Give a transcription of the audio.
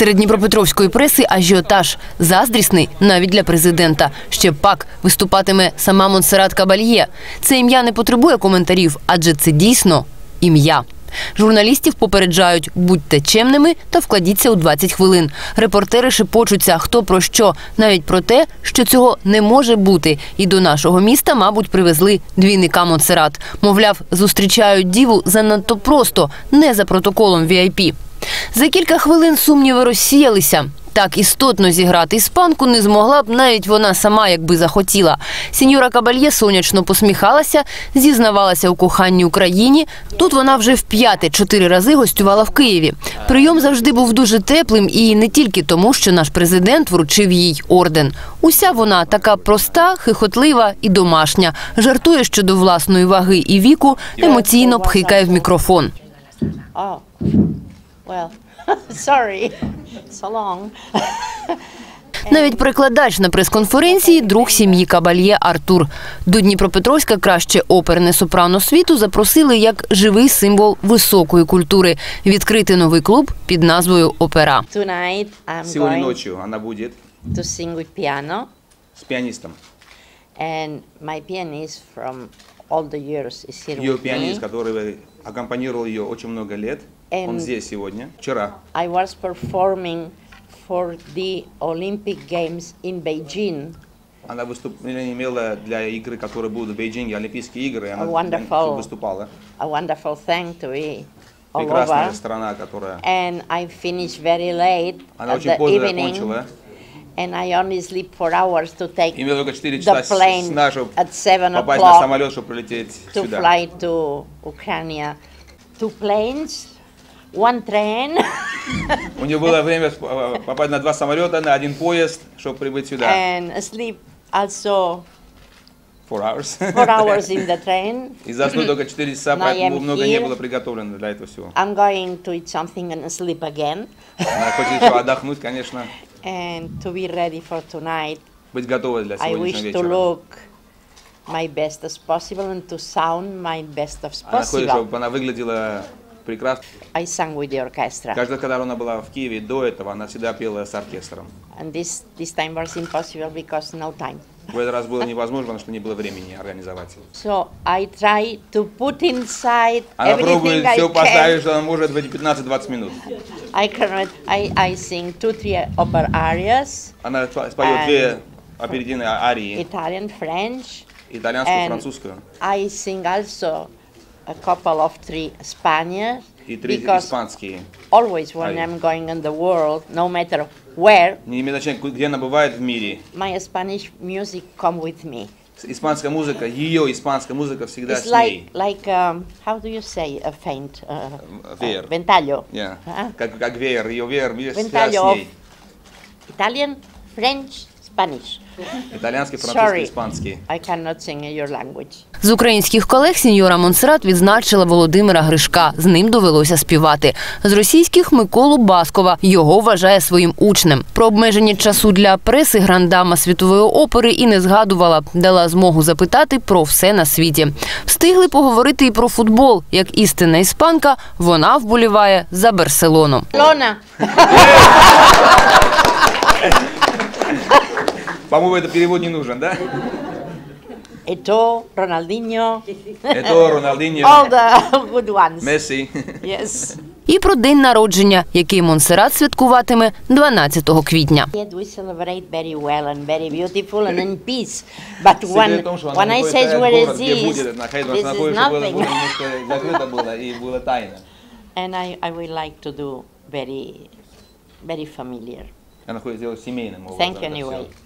Серед дніпропетровської преси ажіотаж. Заздрісний навіть для президента. Ще пак виступатиме сама Монсеррат Кабальє. Це ім'я не потребує коментарів, адже це дійсно ім'я. Журналістів попереджають – будьте чемними та вкладіться у 20 хвилин. Репортери шепочуться хто про що, навіть про те, що цього не може бути. І до нашого міста, мабуть, привезли двійника Монсеррат. Мовляв, зустрічають діву занадто просто, не за протоколом VIP. За кілька хвилин сумніви розсіялися. Так істотно зіграти іспанку не змогла б навіть вона сама, якби захотіла. Сеньора Кабальє сонячно посміхалася, зізнавалася у коханні Україні. Тут вона вже вп'яте 4 рази гостювала в Києві. Прийом завжди був дуже теплим і не тільки тому, що наш президент вручив їй орден. Уся вона така проста, хихотлива і домашня. Жартує щодо власної ваги і віку, емоційно пхикає в мікрофон. Sorry, so long. Навіть перекладач на прес-конференції – друг сім'ї Кабальє Артур. До Дніпропетровська краще оперне сопрано світу запросили як живий символ високої культури – відкрити новий клуб під назвою «Опера». Сегодня ночью она будет to sing with piano. с пианистом. And my pianist from all the years is here Ее with пианист, me. который аккомпанировал ее очень много лет, он здесь сегодня, вчера. I was performing for the Olympic Games in Beijing. Она выступление имела для игры, которые будут в Бейджинге, Олимпийские игры, и она выступала. A wonderful thing to be all Прекрасная over. страна, которая... And I finished very late Она at очень the поздно evening. закончила. And I only sleep 4 hours to take Имела только 4 the часа plane сна, чтобы at 7 попасть на o'clock самолет, чтобы прилететь to сюда. fly to Ukraine. 2 planes, 1 train. У нее было время попасть на 2 самолета, на 1 поезд, чтобы прибыть сюда. And sleep also 4 hours. 4 hours in the train. И заснуть только 4 часа, Now I поэтому am много не here. было приготовлено для этого всего. I'm going to eat something and sleep again. Она хочет еще отдохнуть, конечно, And to be ready for tonight. быть готовой для I сегодняшнего wish to вечера. look my best as possible and to sound my best as Она хочет, possible. чтобы она выглядела прекрасно. I sang with the orchestra. Каждый раз, когда она была в Киеве до этого, она всегда пела с оркестром. And this time was impossible because no time. В этот раз было невозможно, потому что не было времени организовать. So I try to put inside Она everything пробует I все can. поставить, что она может в эти 15-20 минут. I sing 2-3 opera arias, Она споет 2 оперетивные арии, Italian, French. итальянскую, And французскую, I sing also a couple of 3 Spanish. и 3 Because испанские. always when Aye. I'm going in the world, no matter where, Не имеет значения, где она бывает в мире. my Spanish music come with me. Испанская музыка, ее испанская музыка всегда It's с ней. like how do you say a faint? Веер. Ventaglio. Yeah. Huh? Как веер, ее веер всегда Ventaglio с of ней. Italian, French, Spanish. Итальянский, французский, Sorry, испанский. I cannot sing in your language. З українських колег сеньора Монсеррат відзначила Володимира Гришка. З ним довелося співати. З російських – Миколу Баскова. Його вважає своїм учнем. Про обмеження часу для преси грандама світової опери і не згадувала. Дала змогу запитати про все на світі. Встигли поговорити і про футбол. Як істинна іспанка, вона вболіває за Барселону. Lona. По-моему, это перевод не нужен, да? Eto'o, Ronaldinho, Это Роналдиньо, all the good ones. Месси. Yes. І про день народження, який Монсеррат святкуватиме 12 квітня. Yet we celebrate very well and very beautiful and in peace. But Секрет в том, что она when I не say знает where город, is где this, будет находиться, this она is кое-что было nothing. немножко закрыто было и было тайно. And I would like to do very familiar. Она хочет сделать семейным образом. Thank you это всё. anyway.